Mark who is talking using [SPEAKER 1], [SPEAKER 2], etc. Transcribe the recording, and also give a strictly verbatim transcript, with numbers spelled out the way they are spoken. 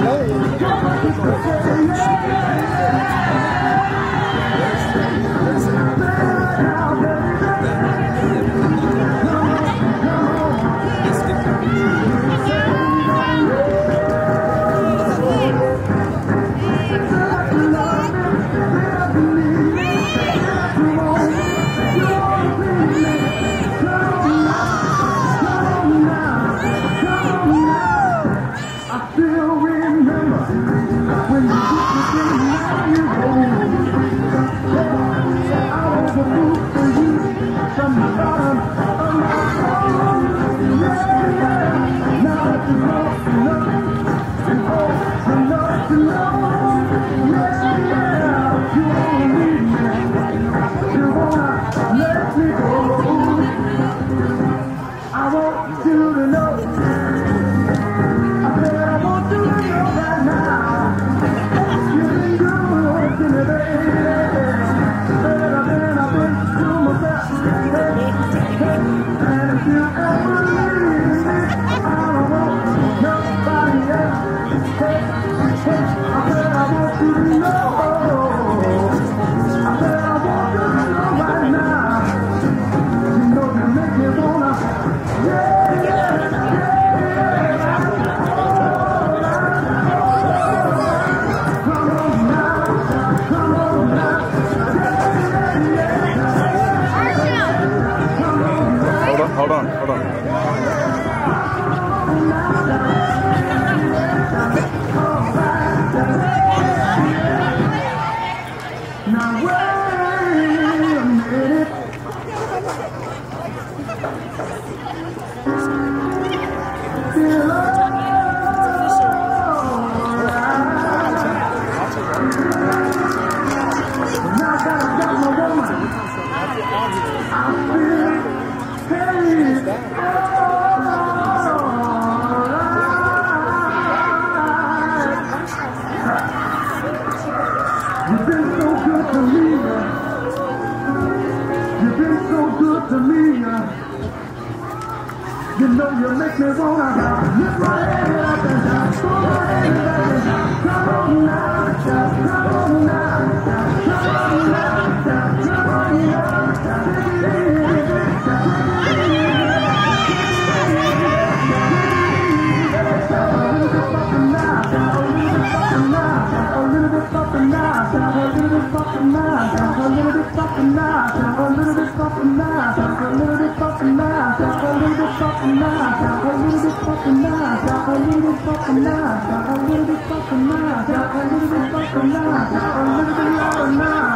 [SPEAKER 1] Hold on, hold on.
[SPEAKER 2] Now wait a minute. Feel now that I got my woman, I feel pain. You've been so good to me. You've been so good to me. You know you make me wanna lift my head up and down. Come on now, come on now, come on now, come on now. A little bit fucking nice, a little bit fucking nice, a little bit fucking nice, a little bit fucking nice, a little bit fucking nice, a little bit fucking nice, a little bit fucking nice, a little bit fucking nice, a little bit fucking nice, a little bit fucking nice, a little bit fucking nice, a little bit nice.